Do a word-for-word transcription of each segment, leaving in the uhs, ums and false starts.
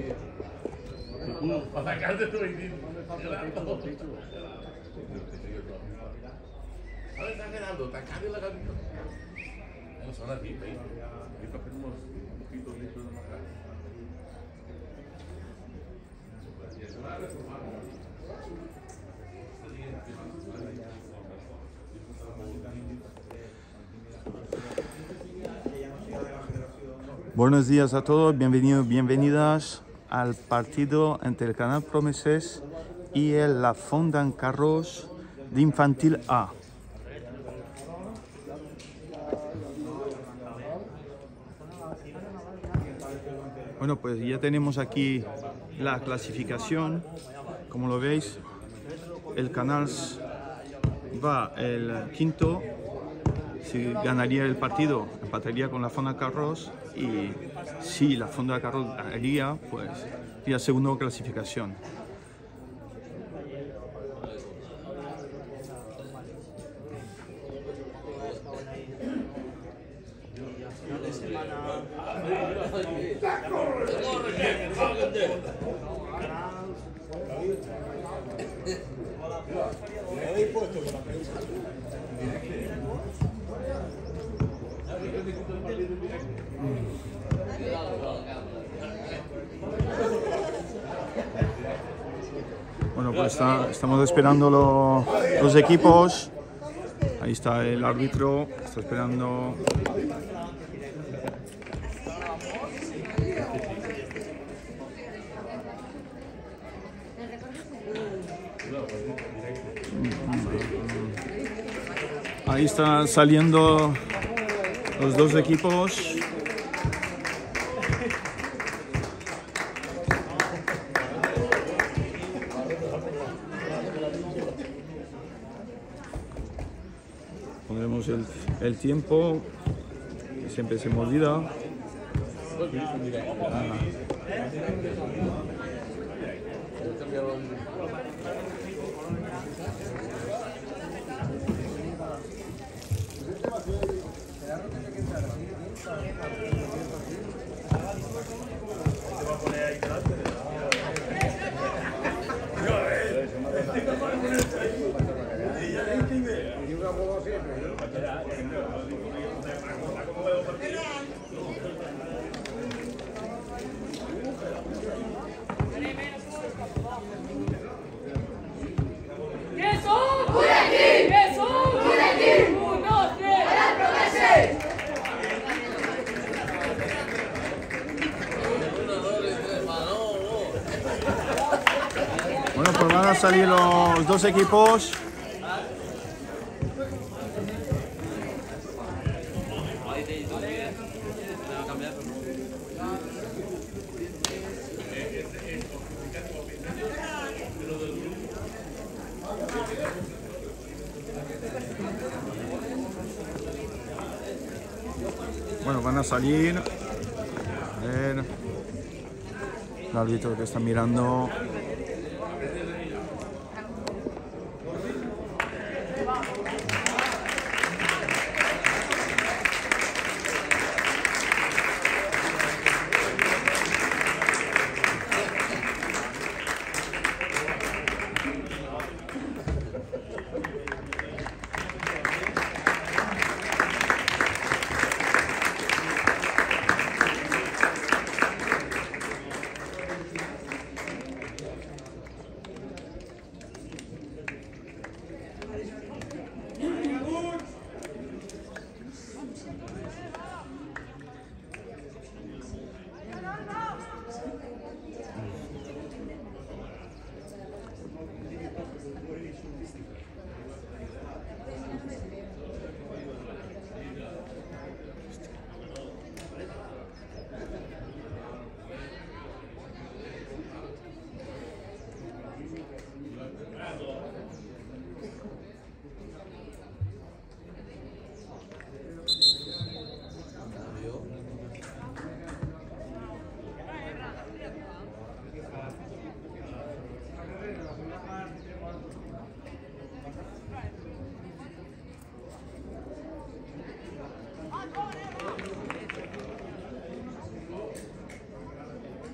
Para sacarte tu veintiuno. A ver, está quedando, está caro la gatita. No son aquí, ahí. Ahí para hacer unos poquitos litros de macá. Buenos días a todos, bienvenidos, bienvenidas al partido entre el Canal Promeses y el La Fondan Carros de Infantil A. Bueno, pues ya tenemos aquí la clasificación. Como lo veis, el Canals va el quinto. Si ganaría el partido, empataría con la Fonda Carros, y si la Fonda Carros ganaría, pues sería segunda clasificación. Bueno, pues está, estamos esperando lo, los equipos. Ahí está el árbitro, está esperando. Ahí están saliendo los dos equipos. Pondremos el, el tiempo, que siempre se me olvida. Ah. Bueno, pues van a salir los dos equipos. Bueno, van a salir. A ver. El árbitro que está mirando.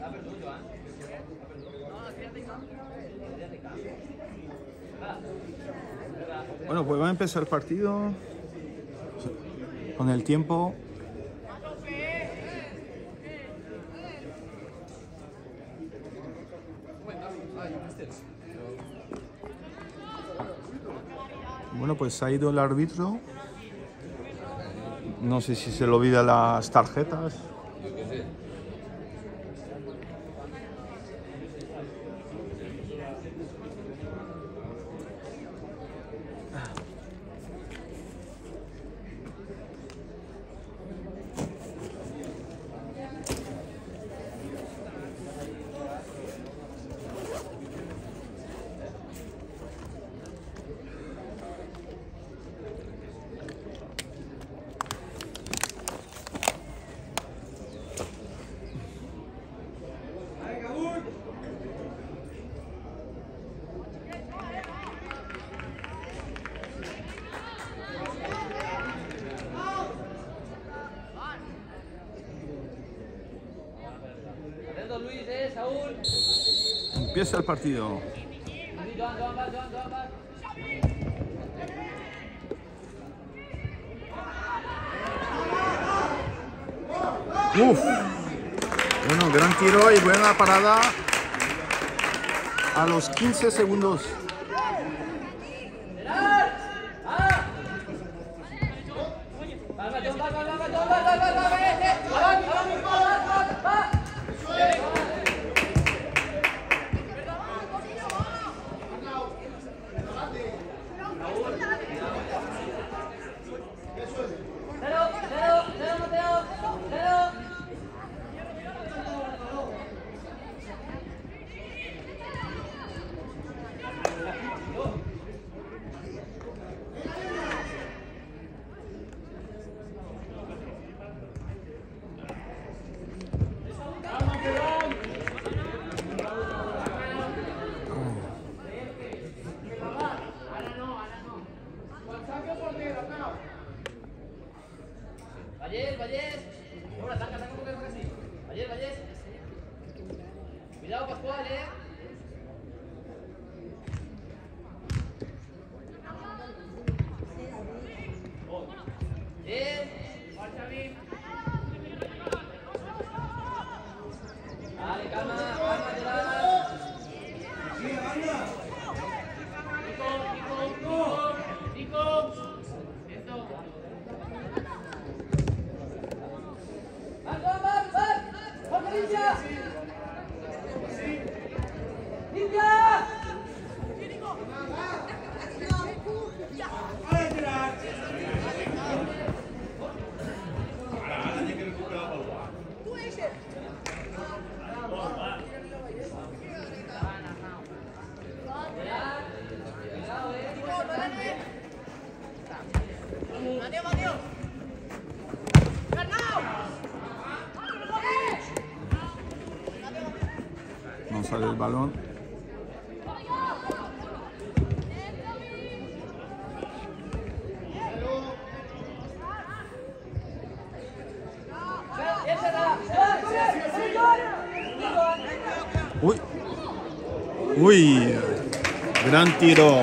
Bueno, pues va a empezar el partido con el tiempo. Bueno, pues ha ido el árbitro. No sé si se le olvida las tarjetas. Yo qué sé. Empieza el partido. Uf. Bueno, gran tiro y buena parada a los quince segundos. Vallés, Vallés. Ahora, saca, saca un poco así. Vallés, Vallés. Cuidado, Pascual, eh. Bien. Marcha bien. Vale, calma, calma, te la. Sí, anda. Nico, Nico, Nico. Nico. Esto. No sale el balón. Uy. Uy. Gran tiro.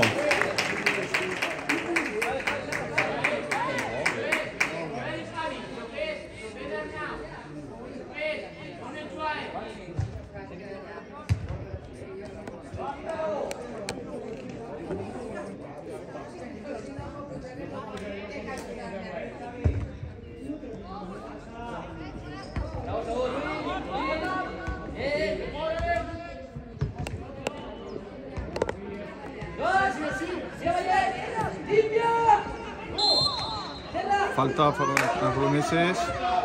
Falta para los romeses.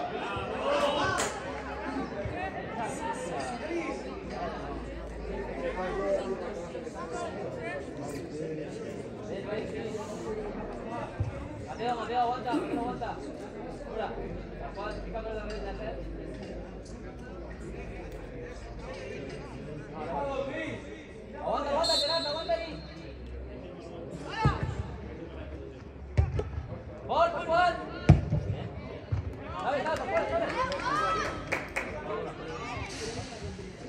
Mateo, Mateo, aguanta, Mateo, aguanta. Ahora, picando la red de hacer. Aguanta, aguanta, Gerardo, aguanta ahí. ¡Gol, Pascual! ¡Dale, dale, Pascual, dale!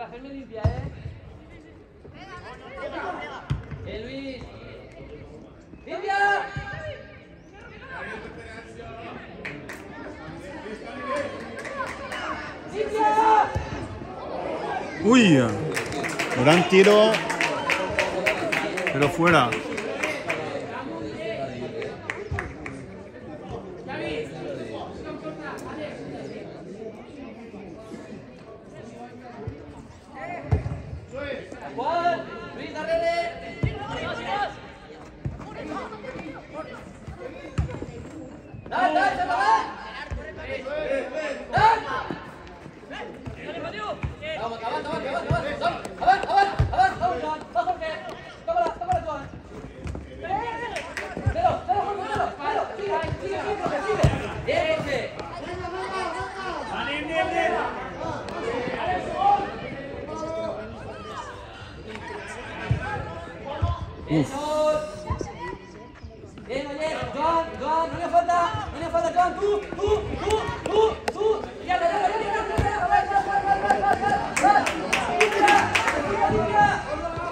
Hacerme limpia, ¿eh? ¡Eh, Luis! ¡Limpia! ¡Limpia! Uy, gran tiro, pero fuera. Juan, Luis, arrele. ¡Dan, dan, se lo dan! ¡Dan! Vamos, avanza, avanza, avanza, avanza, avanza, avanza, avanza, Juan, va Jorge, tómala, tómala, Juan. Cero, cero, Jorge, cero, cero, sigue, sigue, sigue, Jorge, sigue. Bien, Jorge. Eso. Bien, oye, Joan, Joan, no le falta, no le falta, Joan, tú, tú, tú, tú, tú. Ya, ya, ya, ya, ya, ya, ya, ya, va, va, va, va, va, va, va. Limpia, limpia, limpia.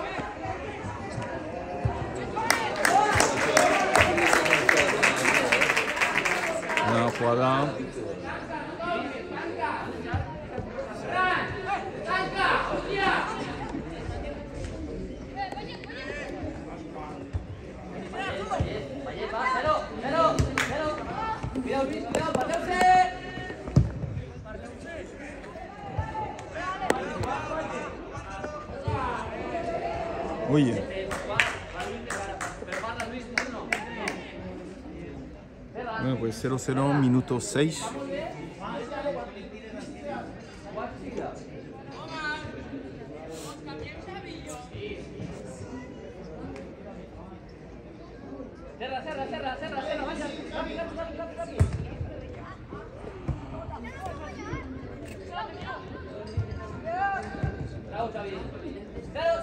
Buena jugada. Oye, va, cero, cero, cero. Cuidado, Luis, cuidado, pasarse. Uy, bueno, pues cero cero, minuto seis. Cerra, cerra, cerra, cerra, cerra, vaya. Rápido, rápido, rápido, rápido. Bravo, Xavi. Cero.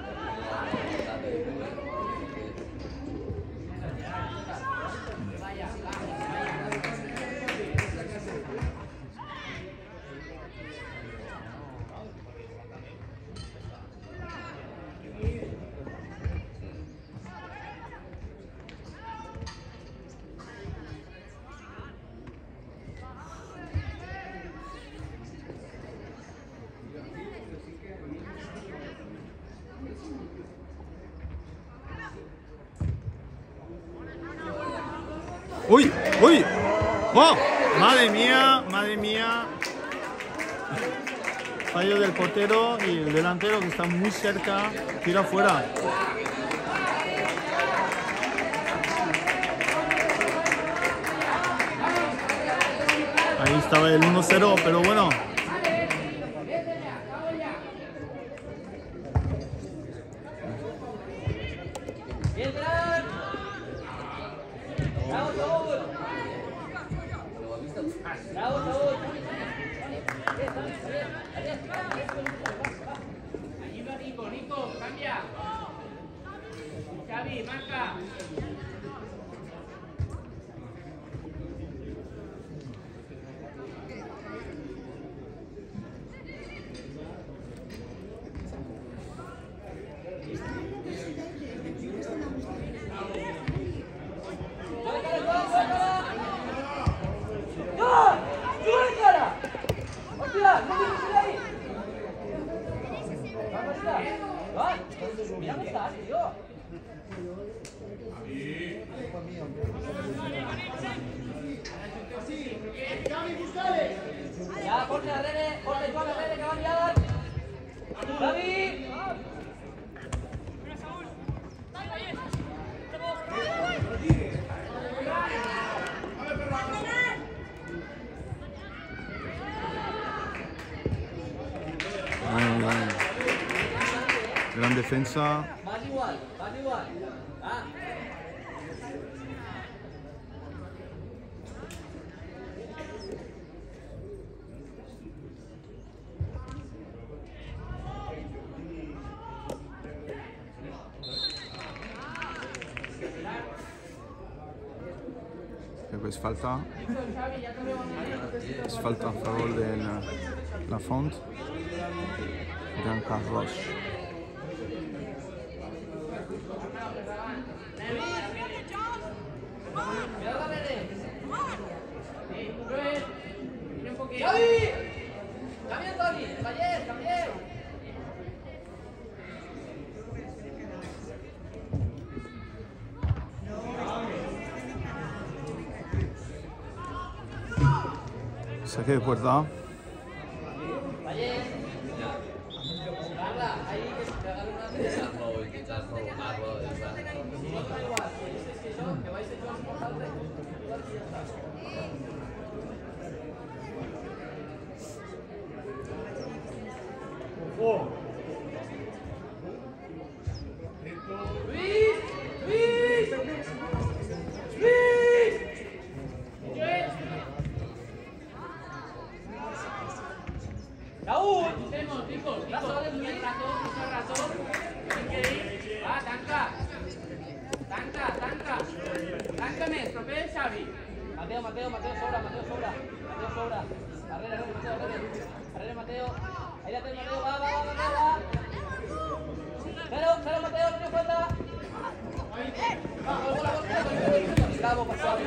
Uy, uy. ¡Oh! Madre mía, madre mía. Fallo del portero y el delantero que está muy cerca, tira fuera. Ahí estaba el uno cero, pero bueno. Bravo, Saúl. Bravo, Saúl. Ayuda, Nico, Nico, cambia. Xavi, marca. Mira dónde estás, tío. Ya, Jorge, arrele, Jorge, Joan, arrele, que van ya. David. Bueno, bueno. Gran defensa. Más igual, más igual. Ah. Creo que es falta. Es falta a favor de la, la Font. Jean Carlos. ¡Xavi! ¡También, Toni! ¡Vallés, también! Saque de puerta. Vallés. Carla, ahí que te hagan una vez. Que vais a echar un importante. Luis, Luis, Luis. Raúl, tenemos, chicos, rato, rato, rato, va, tanca, tanca, tanca, tanca més, proper, Xavi. Mateo, Mateo, Mateo sobra, Mateo sobra, Mateo sobra, arrere, arrere, Mateo, arrere, arrere, Mateo, ahí la tengo, Mateo, va, va, va, Mateo, va. Cero, cero, Mateo, no te falta. Va, bola, bola, bola, bravo, pasado,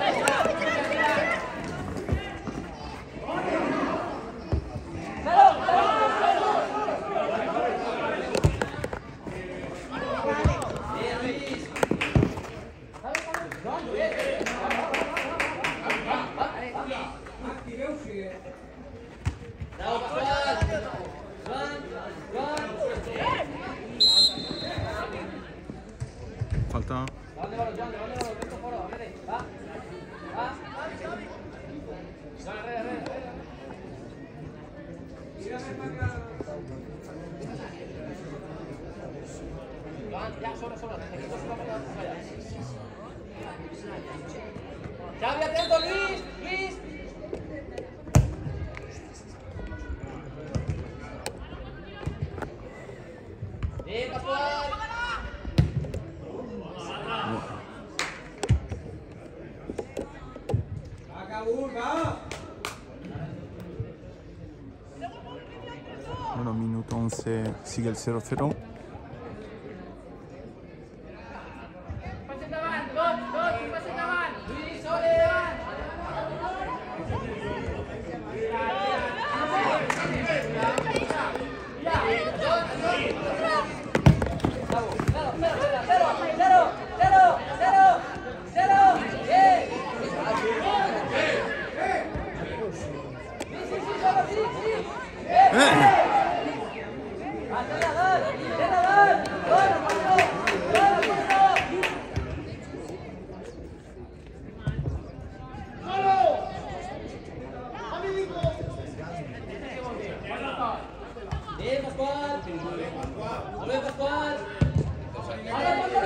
Falta. ¿Dónde va, Joan? ¿Dónde va? ¿Dónde va? Va. Va. Joan, arrere, arrere, arrere. Joan, ya, sobra, sobra. Xavi, atento, Luis, Luis. Bien, Pascual. Bueno, minuto once, sigue el cero cero. Passa endavant, tots, tots, passa endavant. Lluís, ole! Bravo, zero, zero, zero, zero, zero, zero, bien. Sí, sí, sí, solo, sí, sí. Bien, bien. Acelerador, acelerador, gol, apoyo, gol, apoyo. Bien, Pascual. Muy bien, Pascual. Ahora, Pascual,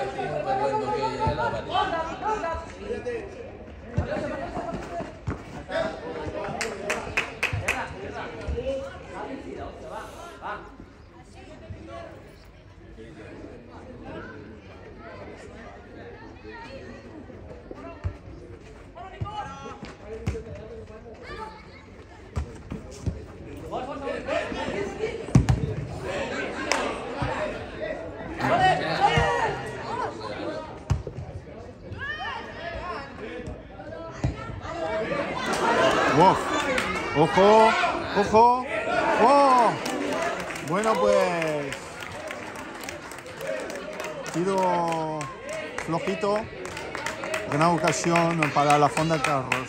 Wow. Ojo, ojo, oh. Bueno, pues tiro flojito, gran ocasión para la Fonda Carros.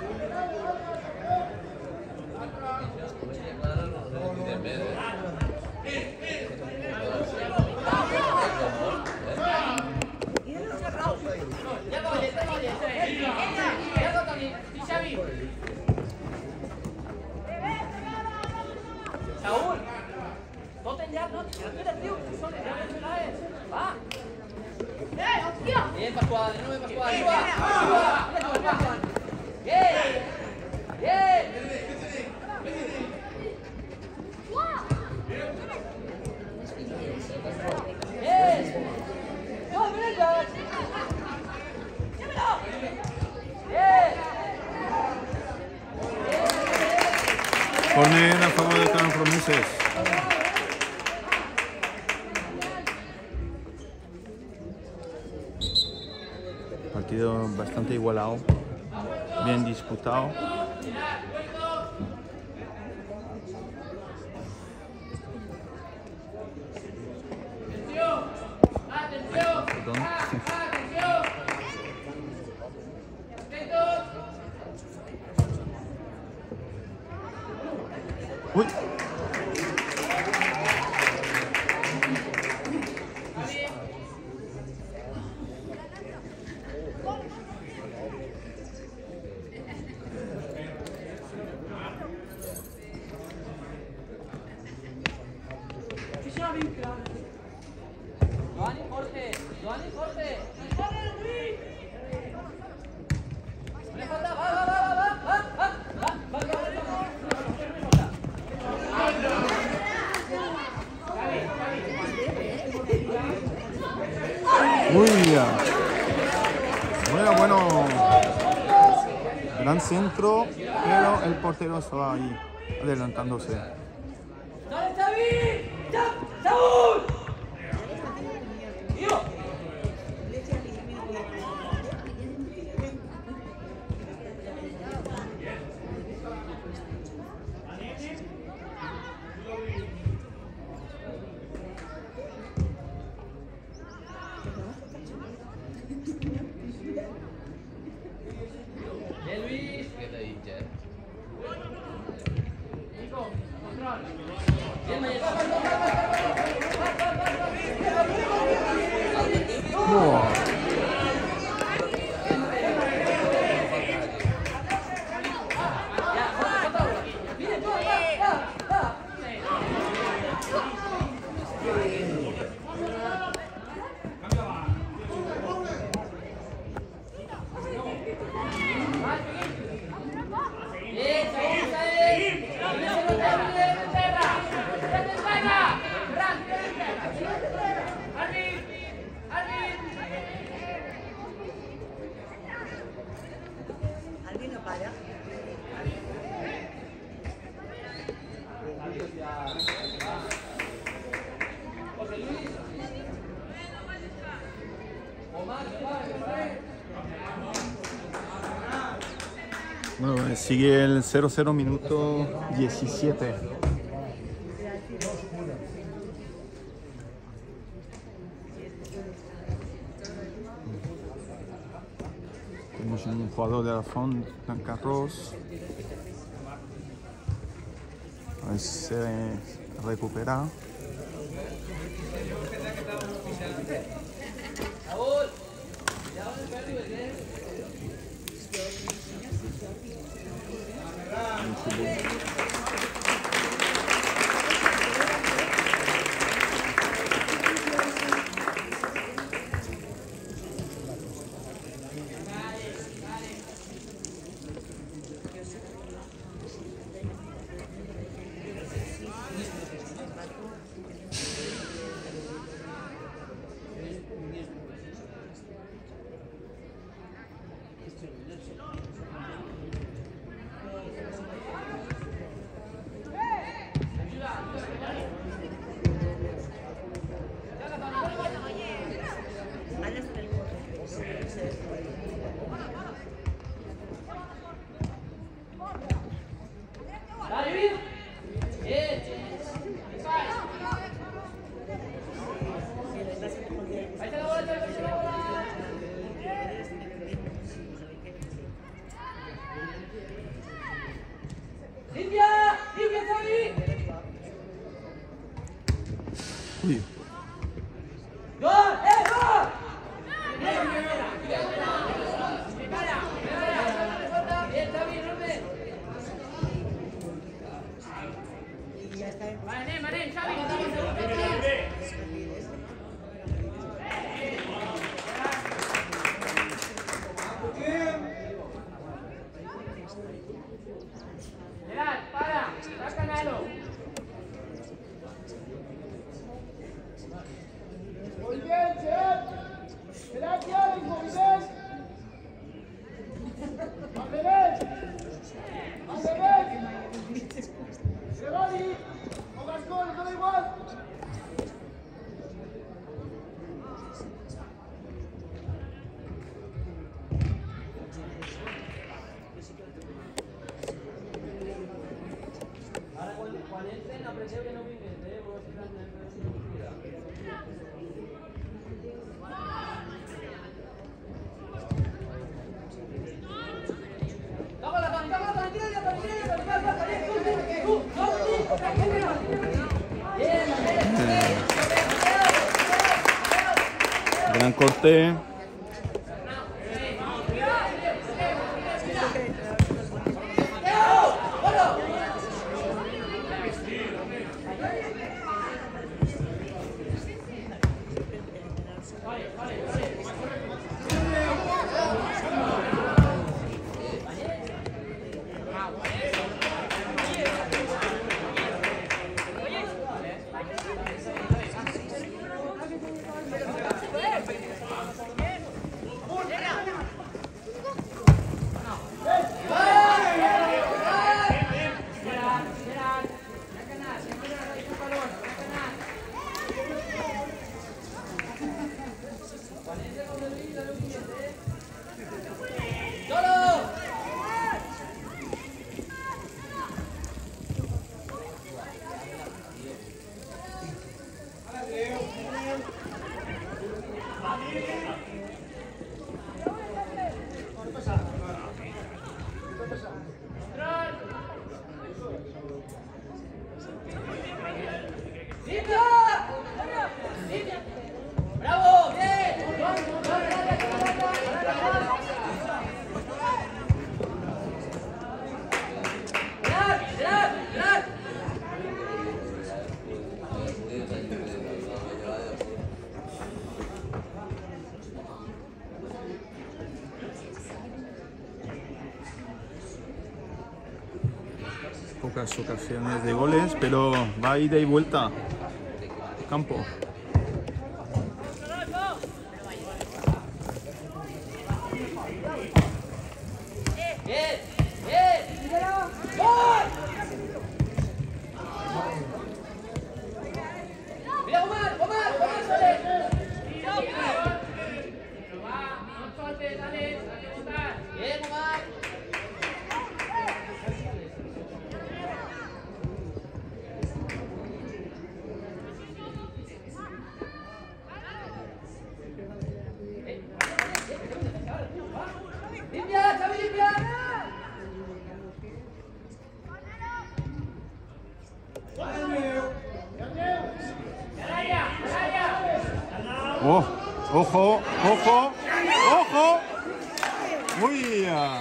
Saúl, no te ya, no, no tienes, tío, son es. Va. Bien, Pascual, no me Pascual, ayuda, ayuda, ayuda, bien, bien. Bien. No, mira, llévelo. Bien. Corner a favor de Transformices. partido bastante igualado, bien disputado. Perdón. Uy. Giovanni, Jorge, Giovanni, Jorge. No le falta, va, va, va, va, va, va, va, va, va, Uy, ya. Bueno, bueno. Gran centro, pero el portero estaba ahí adelantándose. ¡Dale, Xavi! ¡Ya! ¡Saúl! ¡Tío! Bien, Luis. ¿Qué te dice? Nico, control. Bien, Mayeta. Buah. Alvin no para. José Luis. Omar, Bueno, sigue el cero cero minuto diecisiete. Tenemos un jugador de la Font, Dan Carros. A ver si se recupera. Saúl. Ya van el perro, ¿eh? Dale, Luis. Bien. Ahí está la bola, ahí está la bola. ¡Limpia! ¡Limpia, Xavi! Uy. ¡Gol! ¡Eh, gol! Bien, Xavi, rompe. Mané, mané, Xavi. Gerard, para, sácanalo. Gran corte. Pocas ocasiones de goles, pero va ida y vuelta. Campo. Bien, bien. ¡Gol! Mira, Omar, Omar, Omar, sale. Bien, Omar. Limpia, Xavi, limpia. Oh, ojo, ojo, ojo. Uy. ah.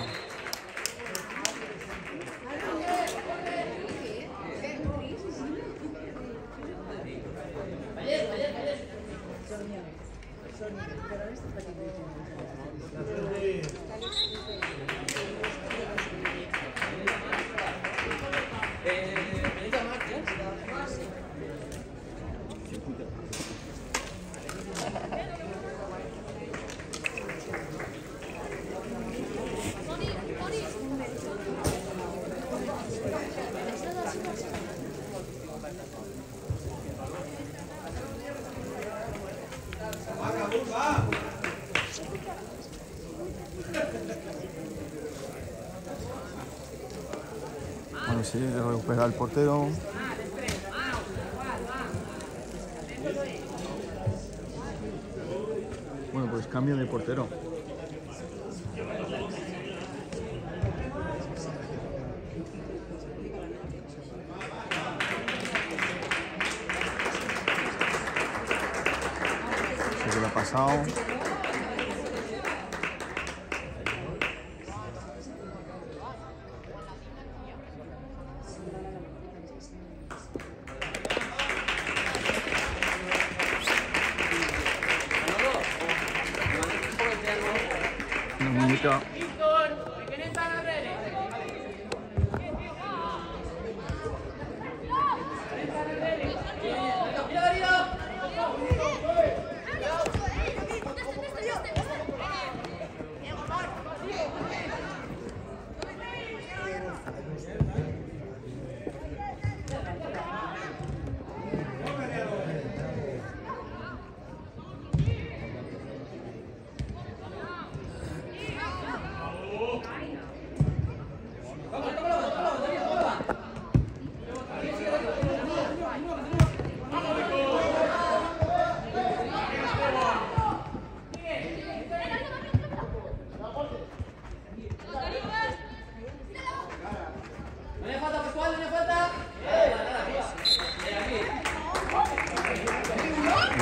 Bueno, sí, recupera el portero. Bueno, pues cambio de portero. Se lo ha pasado. Una muñeca.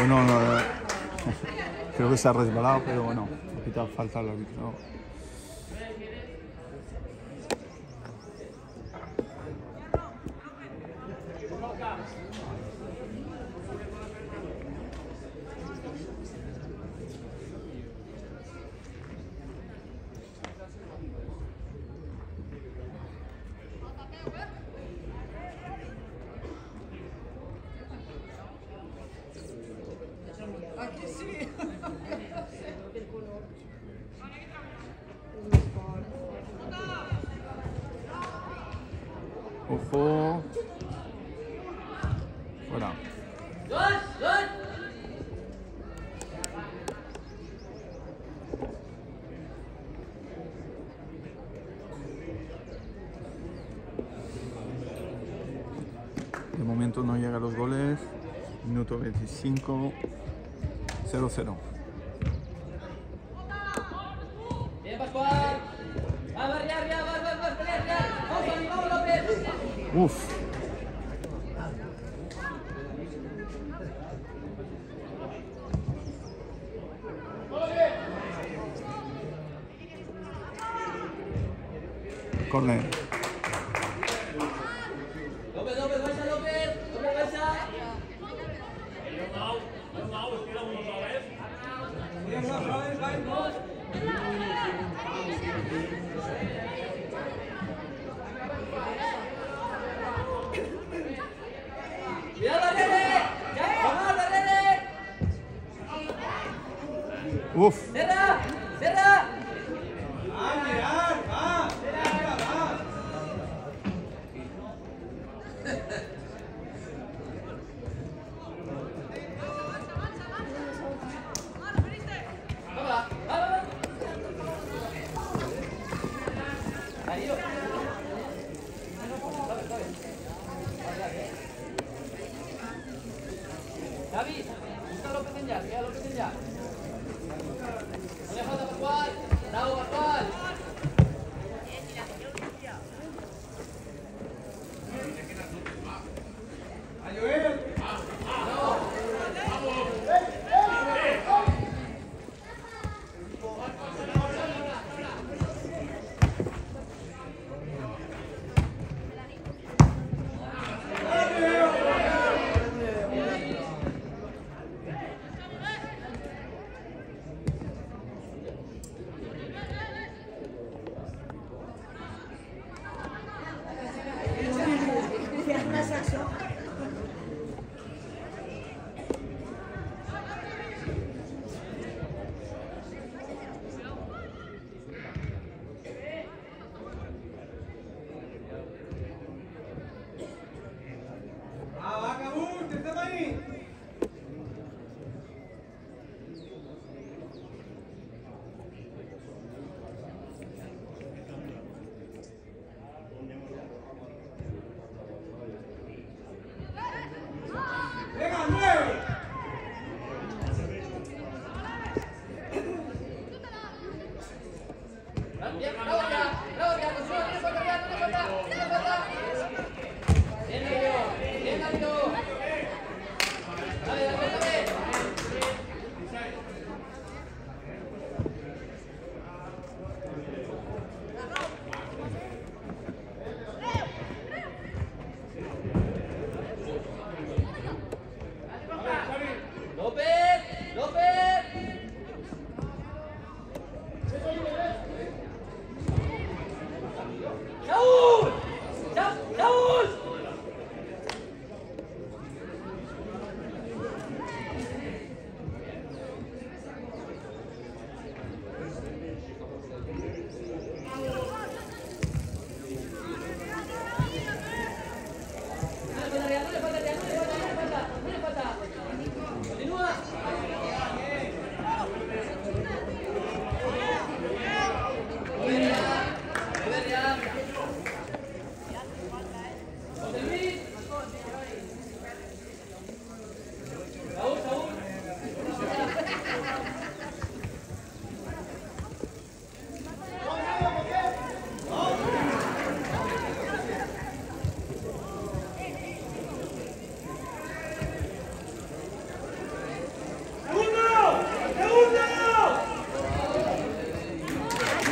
Bueno, no, eh, creo que se ha resbalado, pero bueno, ha pitado falta al árbitro. Aquí sí. Ojo. Fuera. Gol, gol. De momento no llegan los goles. Minuto veinticinco. cero cero. Bien, Pascual. Vamos, arriba, arriba, vamos, vamos, pelea, arriba. Vamos, Tony, vamos, López. Uf. Corner. López, López, Baixa, López. López, Baixa. Cuidado, Arrele. Vamos, Arrele. Uf. Cierra, cierra. Vamos, vamos. Ahí, yo. David, busca a López en ya, queda López en ya. No le falta Pascual. Bravo, Pascual.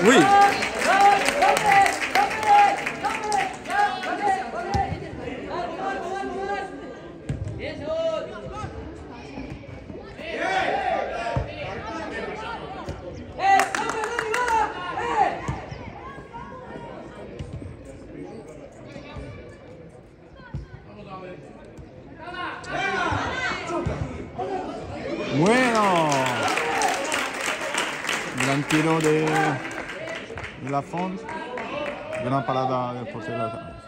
Uy. Bueno. Gran tiro de, de la Font. Gran parada del portero de Canales.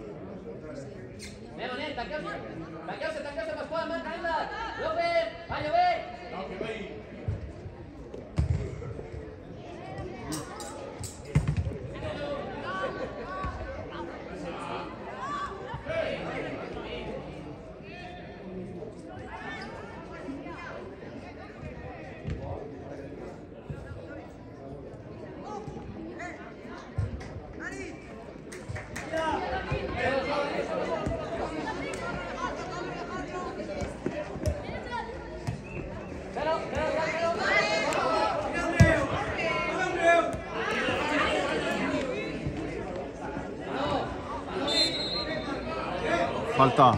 Falta.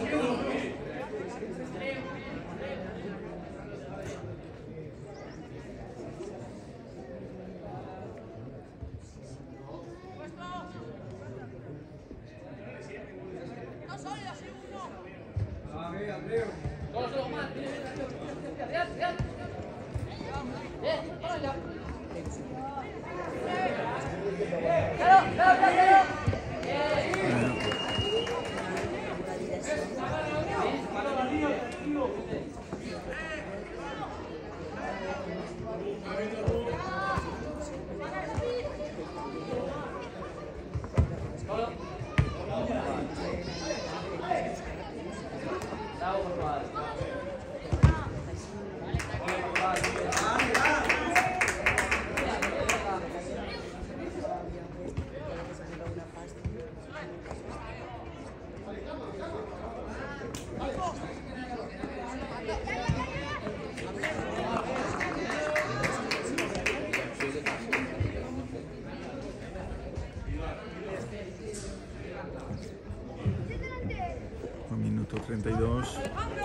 Un minuto treinta y dos.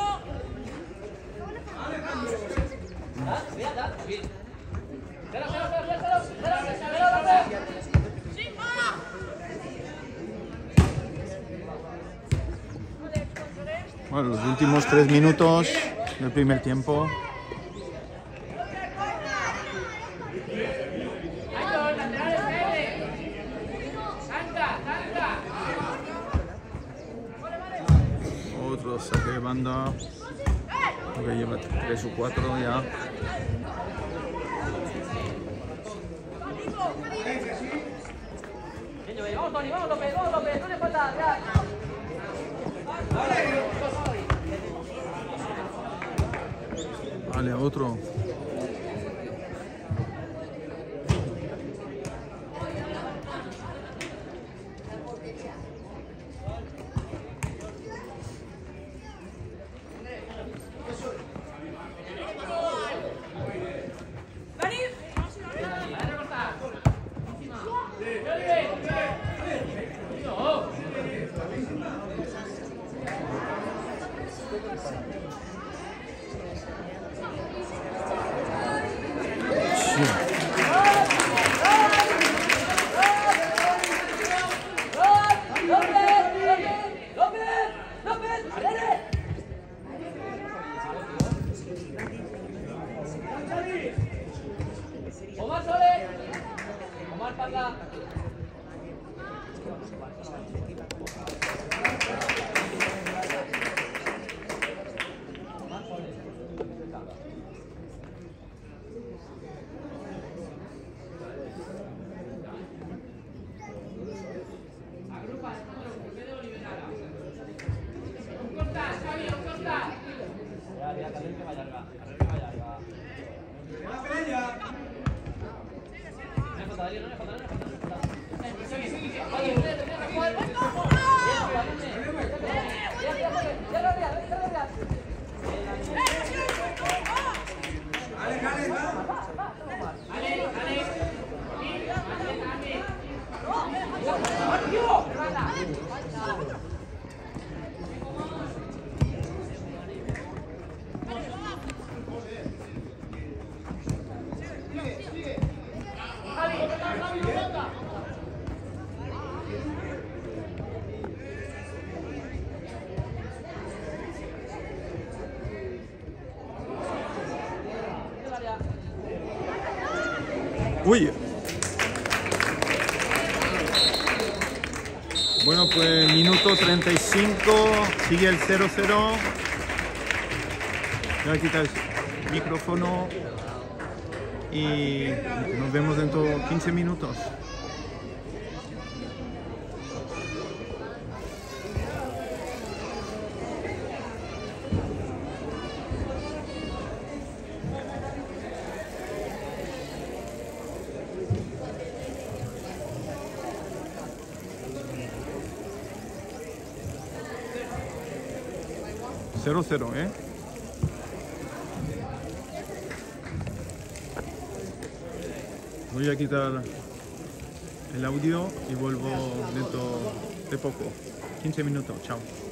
Bueno, los últimos tres minutos del primer tiempo. Otro saque de banda. Creo que lleva tres o cuatro ya. Vamos, Tony, vamos, López, vamos, López, no le falta, ya. Vale, otro. Omar Sole, Omar Parla. Uy. Bueno, pues minuto treinta y cinco, sigue el cero cero. Voy a quitar el micrófono y nos vemos dentro de quince minutos. cero cero, ¿eh? Voy a quitar el audio y vuelvo dentro de poco. quince minutos, chao.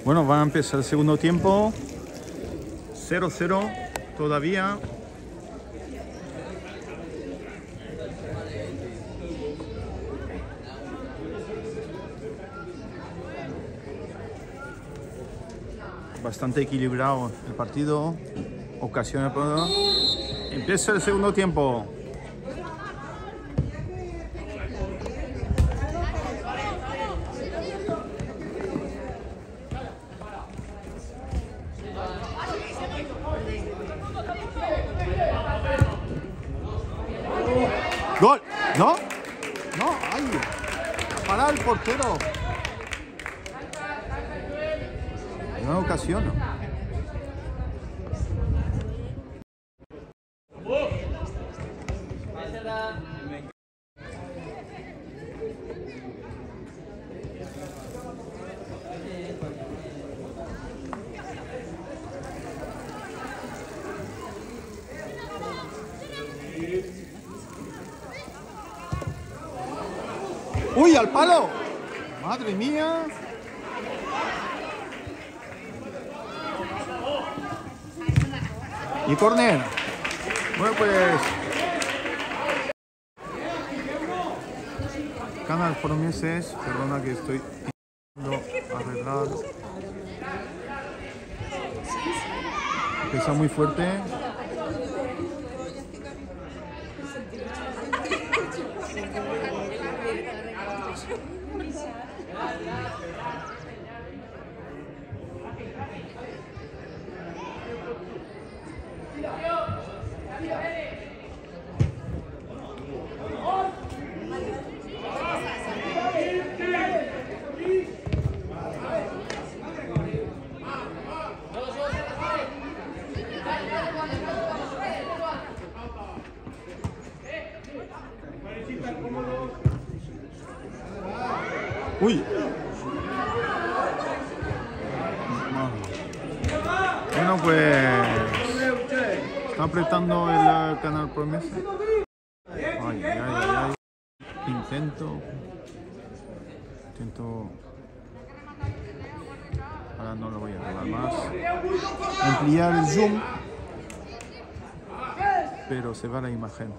Bueno, va a empezar el segundo tiempo. cero cero todavía. Bastante equilibrado el partido. Ocasiones. Empieza el segundo tiempo. ¡Gol! ¿No? No, ¡ay! Para el portero. En una ocasión, ¿no? ¡Uy, al palo! ¡Madre mía! Y córner. Bueno, pues... Canal Promises, perdona que estoy intentando arreglar. Pesa muy fuerte. Uy. Bueno, pues está apretando el uh, Canal Promesa. Ay, ay, ay, ay. Intento. Intento. Ahora no lo voy a arreglar más. Ampliar el zoom. Pero se va la imagen.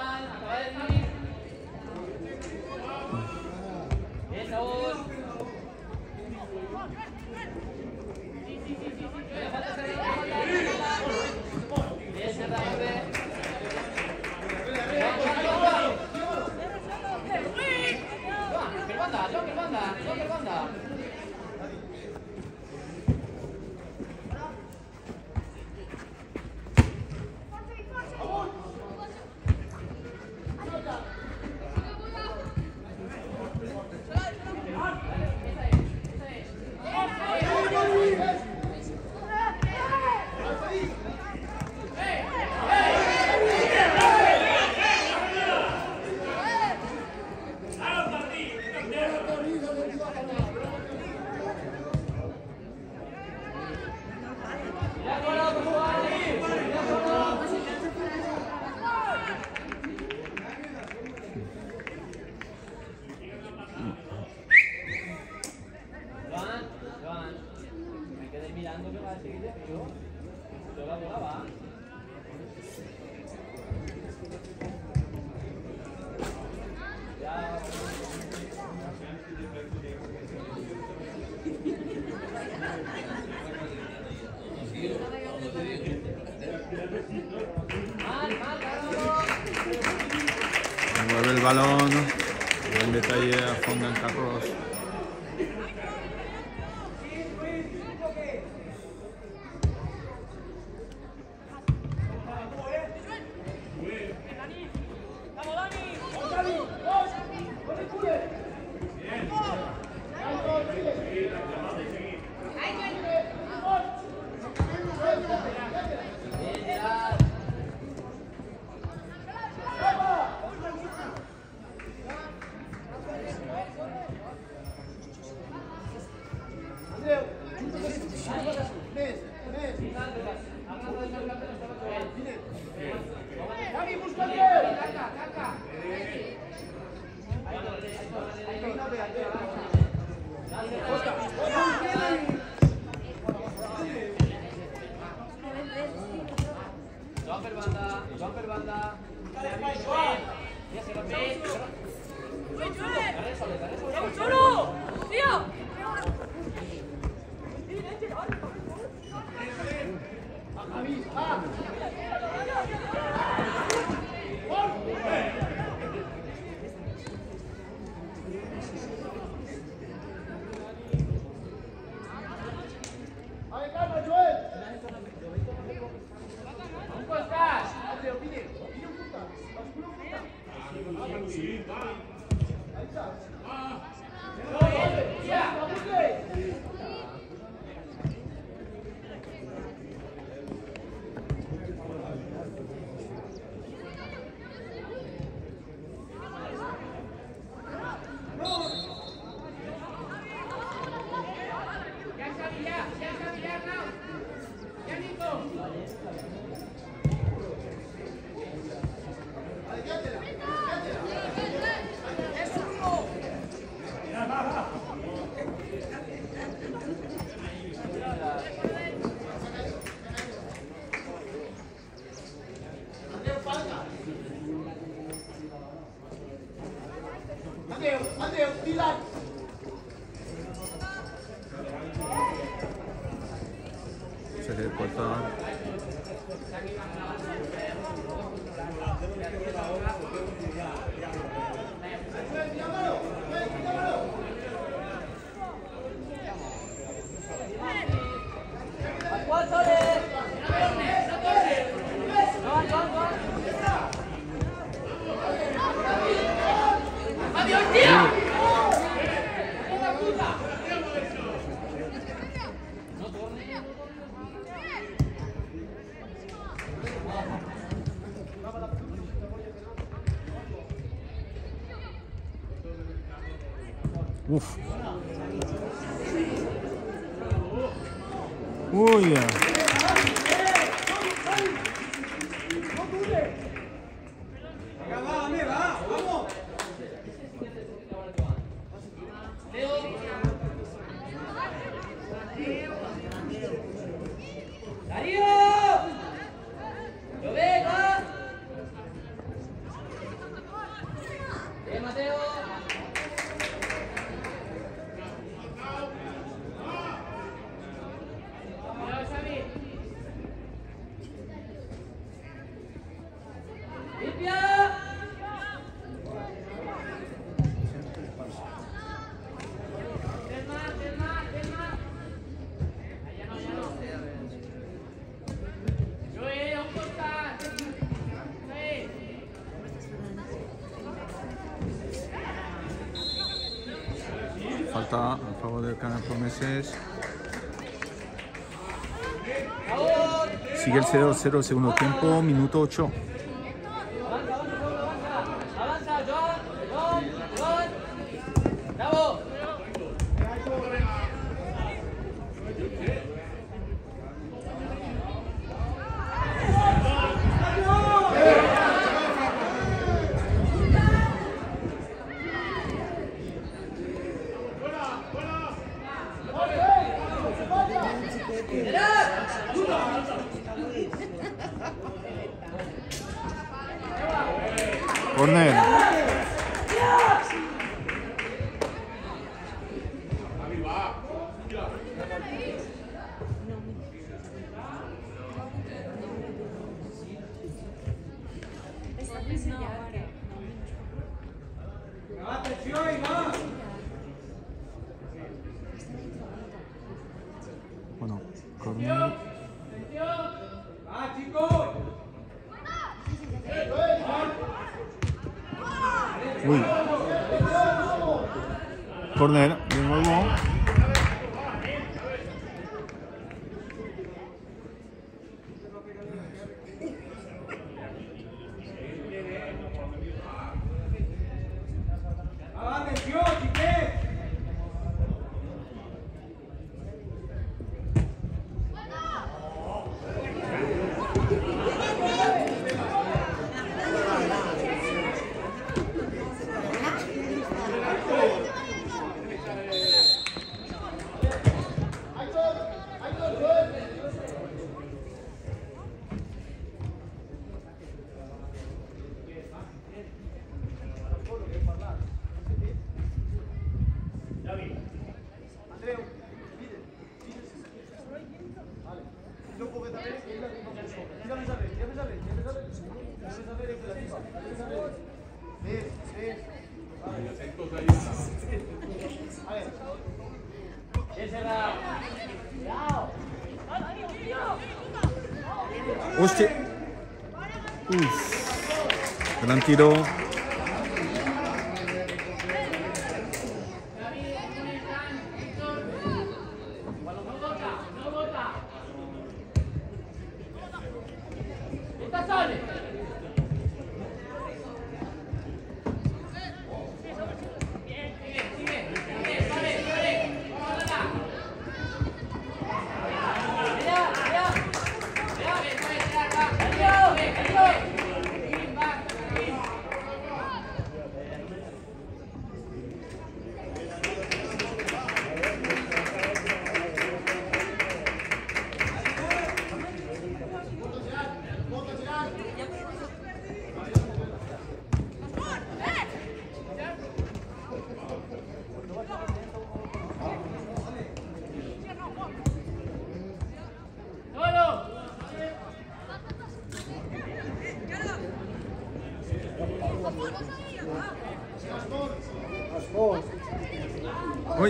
Mueve el balón, buen detalle a fondo en Carlos. Se le corta. Uf. Uy. Falta a favor del Canal Promeses. Sigue el cero cero segundo tiempo, minuto ocho. Corner. Bueno, corner. Uy. Corner, de nuevo. Entonces ahí está. Ese va. Hostia. Uf. Gran tiro. Uy.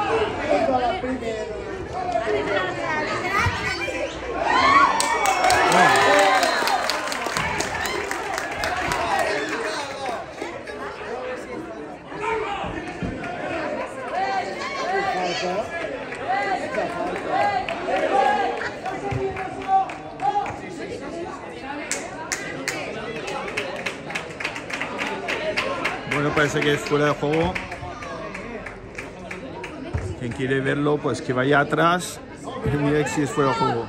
Bueno, parece que es fuera de juego. Quien quiere verlo, pues que vaya atrás y mire si es fuera de juego.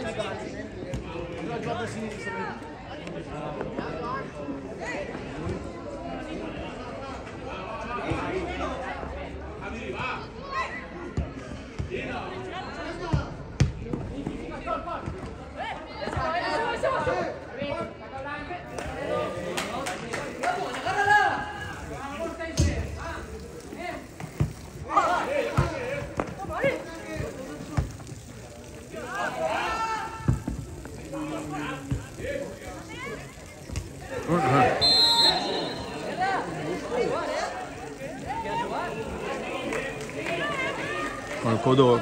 Con el codo.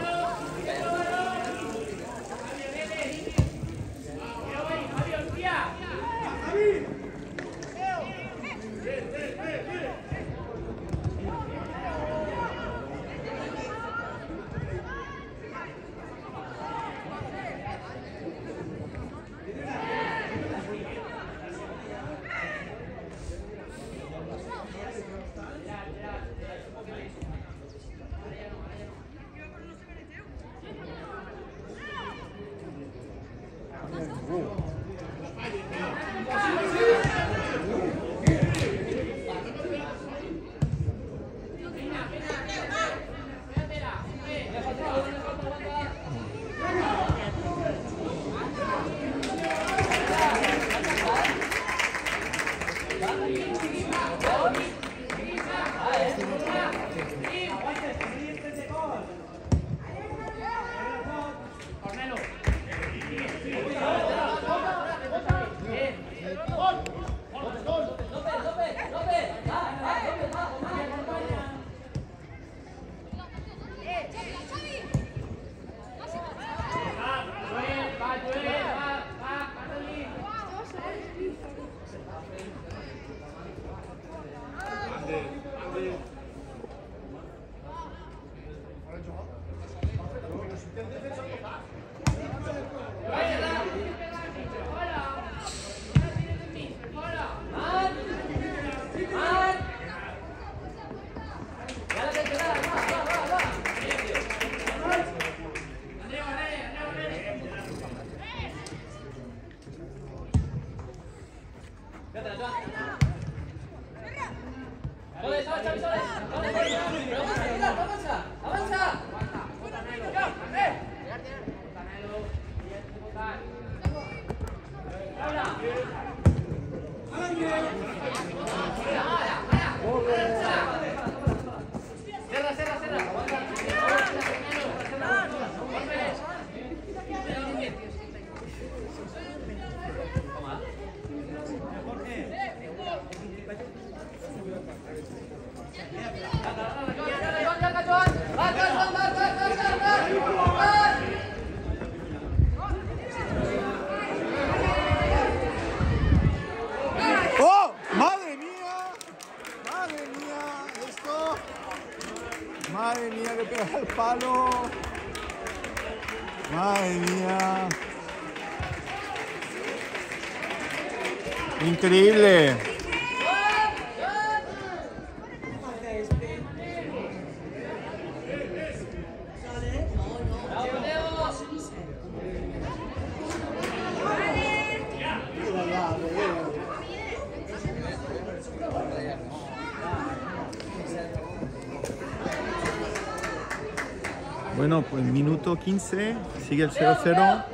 al palo. Madre mía. Increíble. Bueno, pues minuto quince, sigue el cero cero.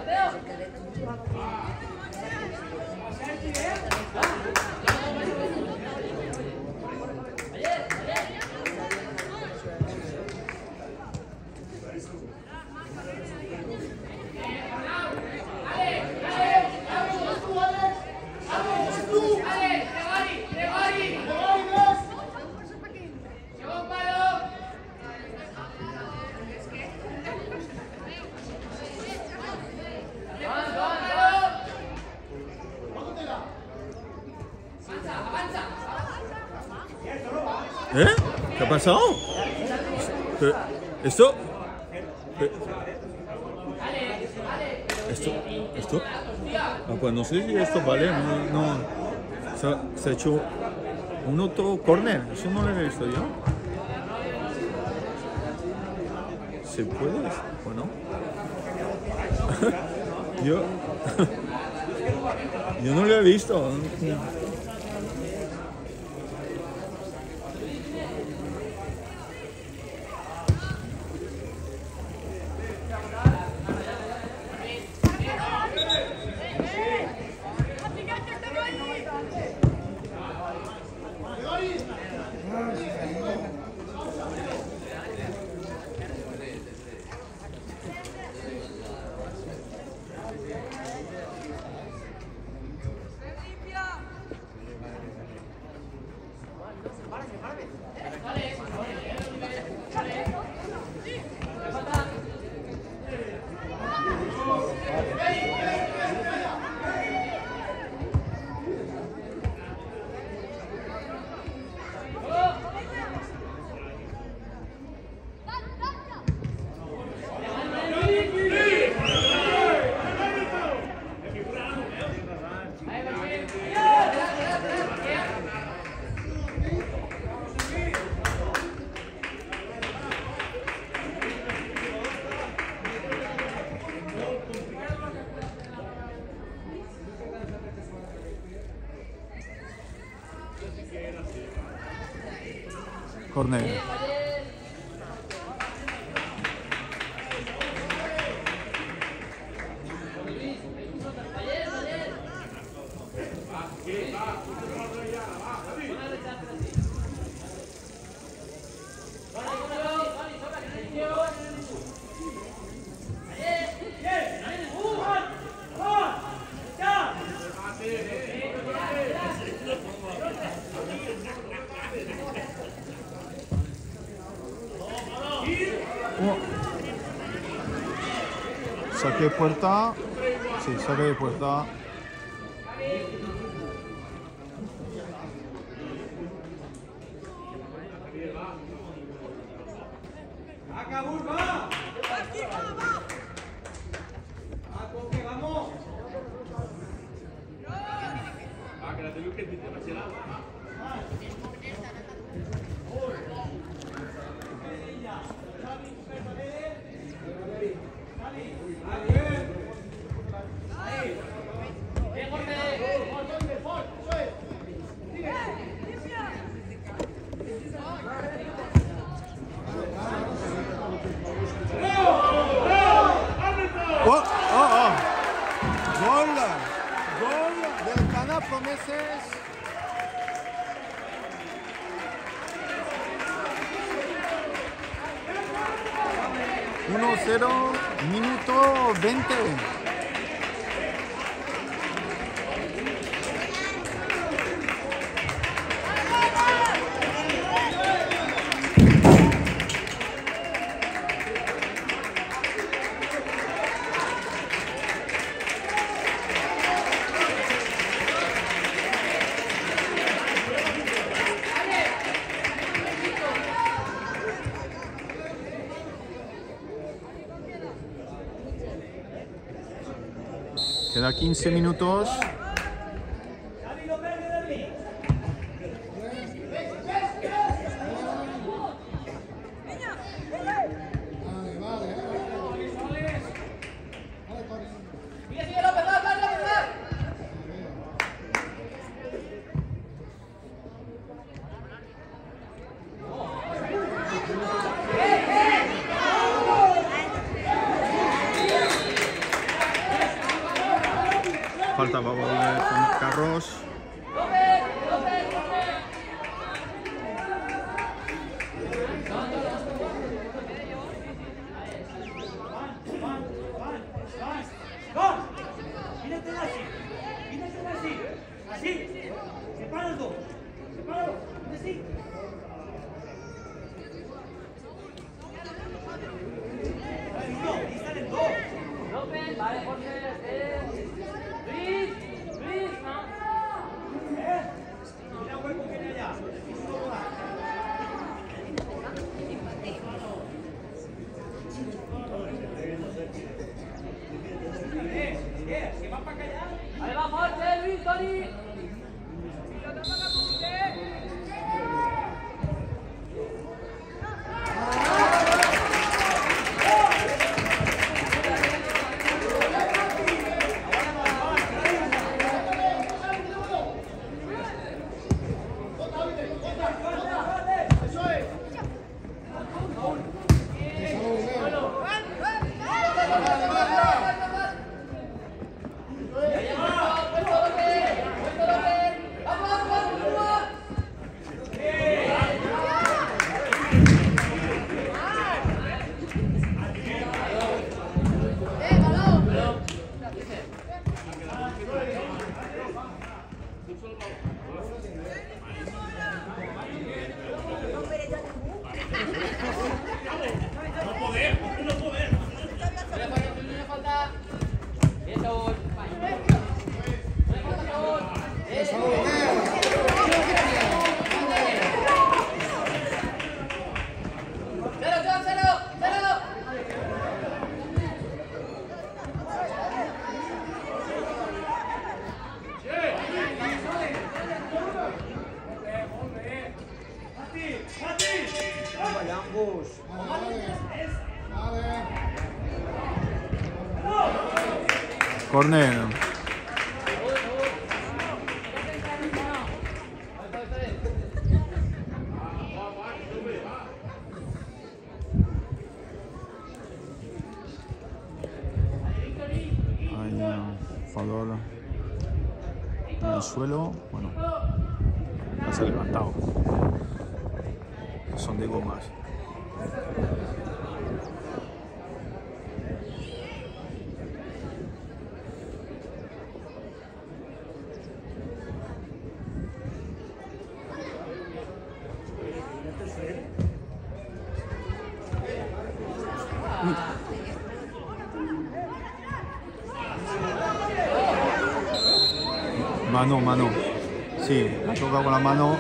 ¿Eh? ¿Qué ha pasado? ¿Pero ¿Esto? ¿Esto? ¿Esto? Ah, pues no sé si esto vale, no, no. Se, ha, se ha hecho un auto corner, eso no lo he visto yo. ¿Se puede? Bueno. yo, yo no lo he visto. Corner. Saque de puerta. Sí, saque de puerta. Oh, oh, oh. Gol, gol del Cana Promeses. uno cero, minuto veinte. Queda quince minutos. Falta para volver con Carros. Ahí va fuerte, Luis, Tony. Cornero. Hay un jugador en el suelo. Bueno, ya se ha levantado. Son de gomas. Mano, mano. Sí, la toca con la mano.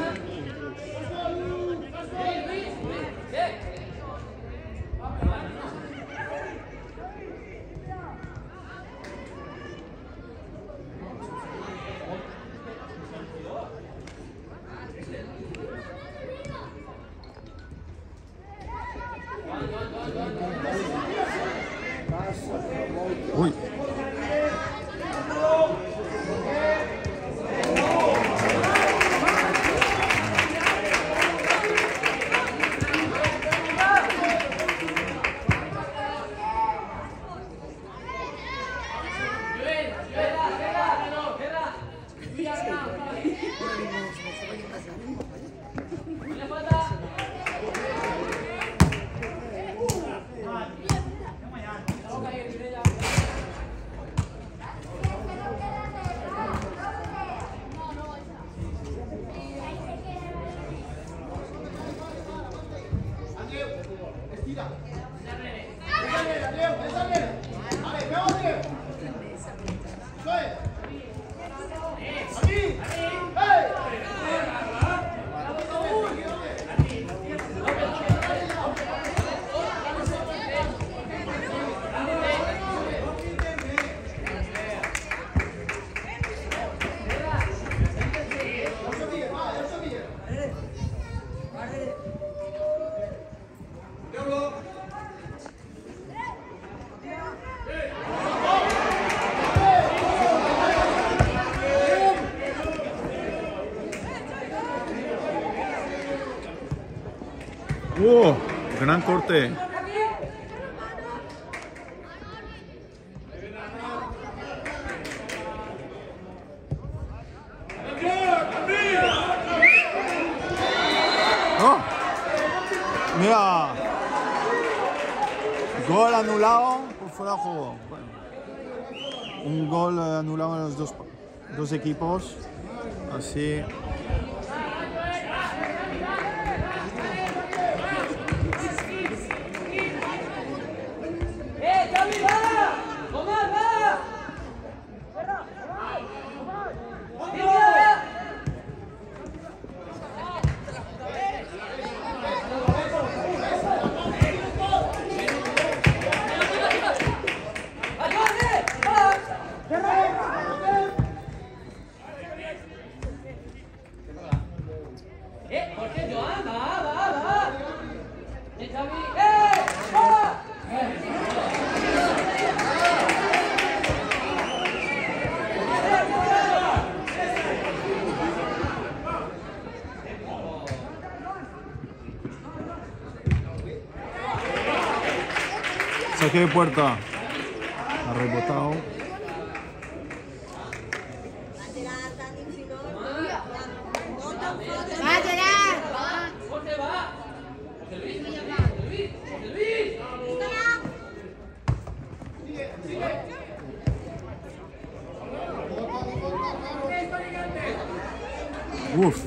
Uy. ¡Oh! Gran corte. ¡Oh! Mira. Gol anulado por fuera de juego. Bueno, un gol anulado en los dos, dos equipos. Así. ¡Eh, Xavi, va! ¡Tomás, va! ¡Mira! ¡Eh, Jorge, Joan, va, va, va! ¡Eh, Xavi! ¡Eh, va! Saque de puerta. Ha rebotado. Jorge, va! ¡José Luis! ¡José Luis! ¡José Luis! Uf.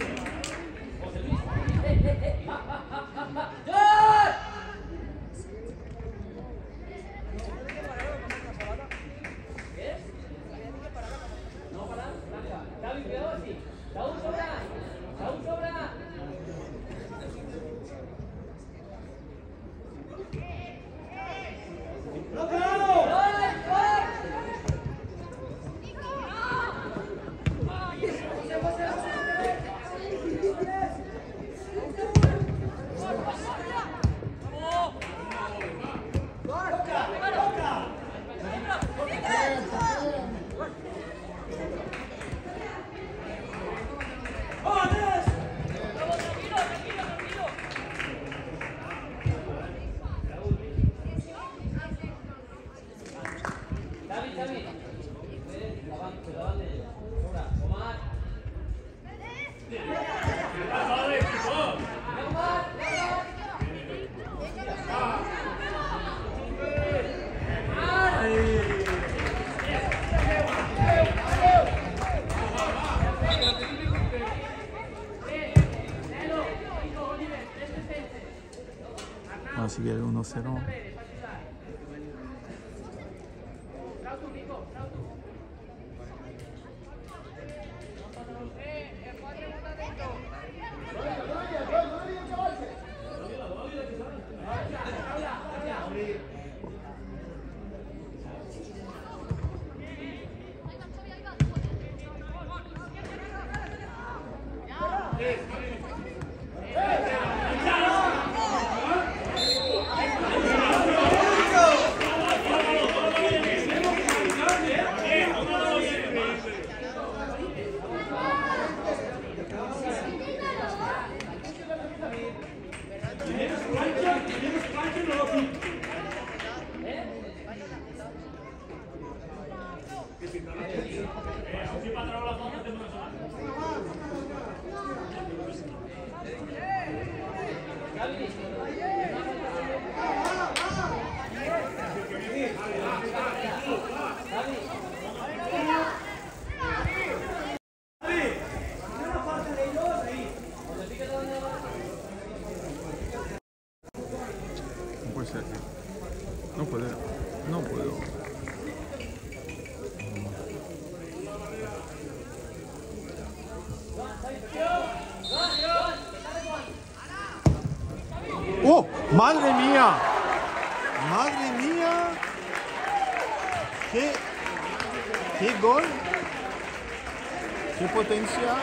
¡Joan! No parar, Blanca. Xavi, cuidado así. Saúl sobra. Saúl sobra. Xavi, Xavi. Cuidado, cuidado de ella. Sobra. Omar. Omar. Vamos a seguir el uno cero. No puede ser. No puedo. No puedo. ¡Oh! ¡Madre mía! ¡Madre mía! ¡Qué, qué gol! ¡Qué potencia!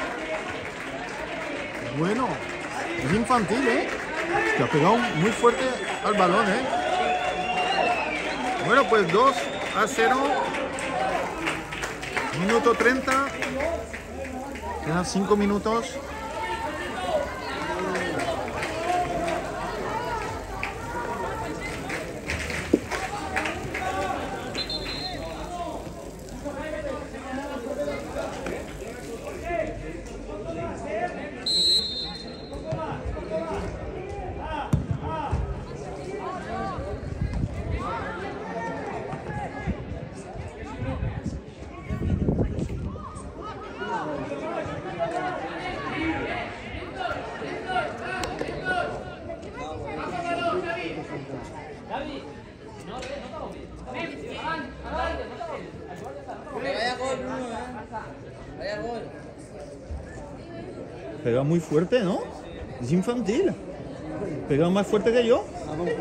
Bueno, es infantil, ¿eh? Que ha pegado muy fuerte al balón, ¿eh? Bueno, pues dos a cero. Minuto treinta. Quedan cinco minutos. Pega muy fuerte, ¿no? Es infantil. Pega más fuerte que yo.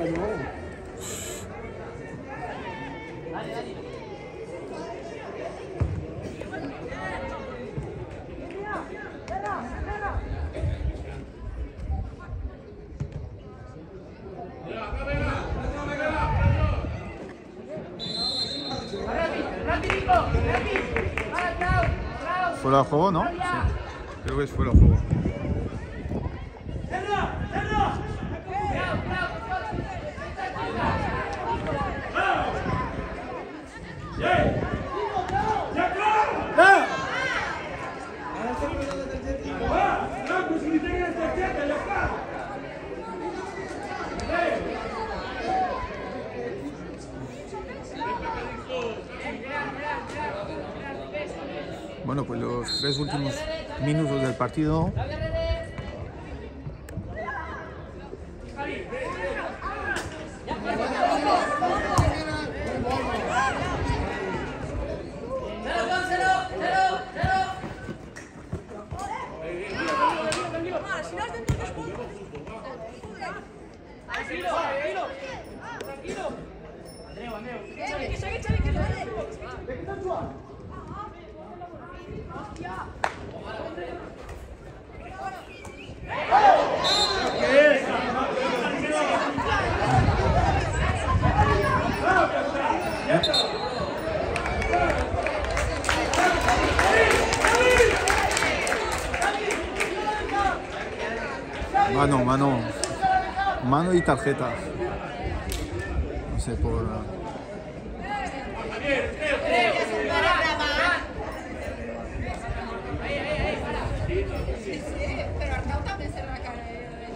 Fuera de juego, ¿no? Sí. Creo que es fuera de juego. Bueno, pues los tres últimos minutos del partido. Mano, mano, mano y tarjeta. No sé, por... Pero Arnau también se la cara.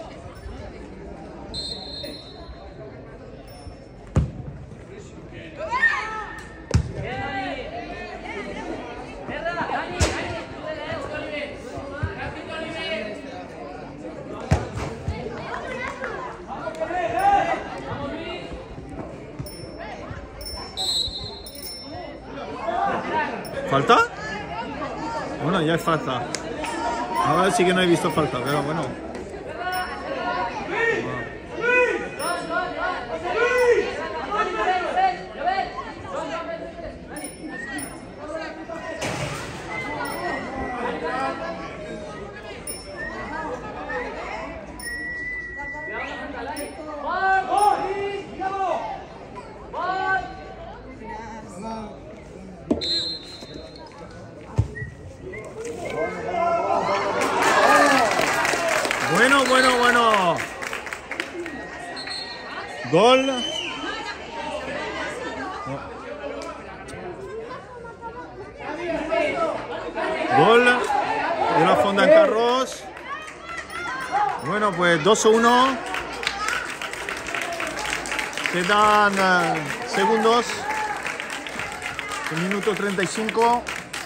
¿Falta? Bueno, ya es falta. Ahora sí que no he visto falta, pero bueno. Bueno, bueno, bueno. Gol. Gol de la Fonda en Carros. Bueno, pues dos a uno. Quedan uh, segundos. El minuto treinta y cinco.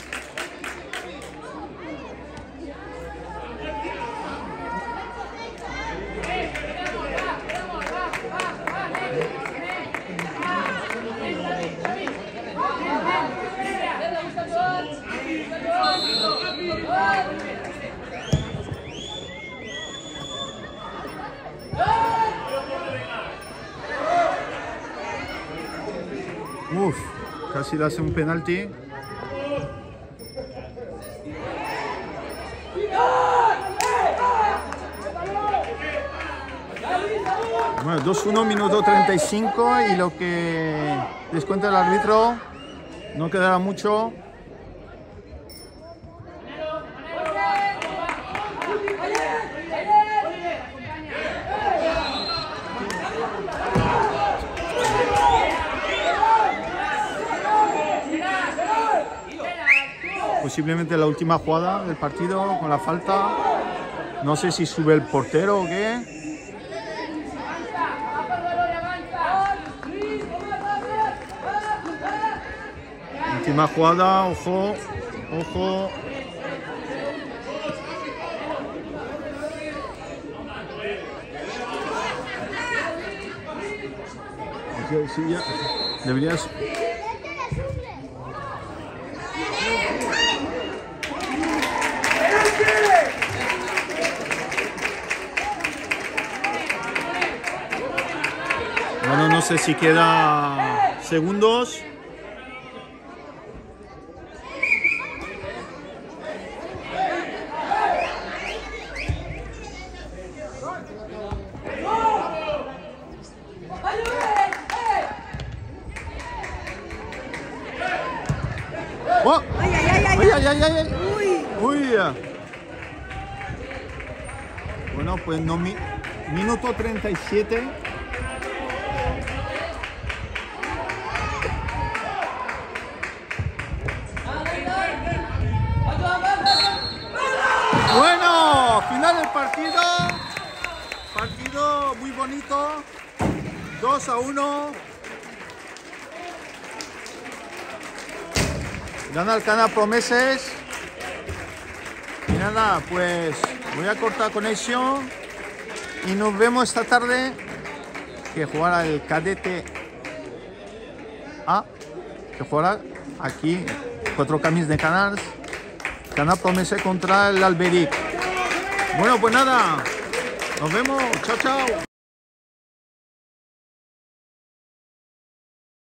Uf, casi le hace un penalti. Bueno, dos uno, minuto treinta y cinco, y lo que descuenta el árbitro no quedará mucho. Posiblemente la última jugada del partido con la falta. No sé si sube el portero o qué. Última jugada, ojo, ojo. Sí, ya. Deberías... sé si queda segundos. ¡Oh! Ay, ay, ay, ay, ¡Ay, ay, ay, ay! Uy. ¡Uy! Bueno, pues no, mi, minuto treinta y siete. Bueno, final del partido. Partido muy bonito. dos a uno. Gana el Canal Promeses. Y nada, pues voy a cortar conexión. Y nos vemos esta tarde. Que jugará el Cadete A. Que jugará aquí. Cuatro camisas de Canals. Canal Promeses contra el Alberic. Bueno, pues nada. Nos vemos. Chao, chao.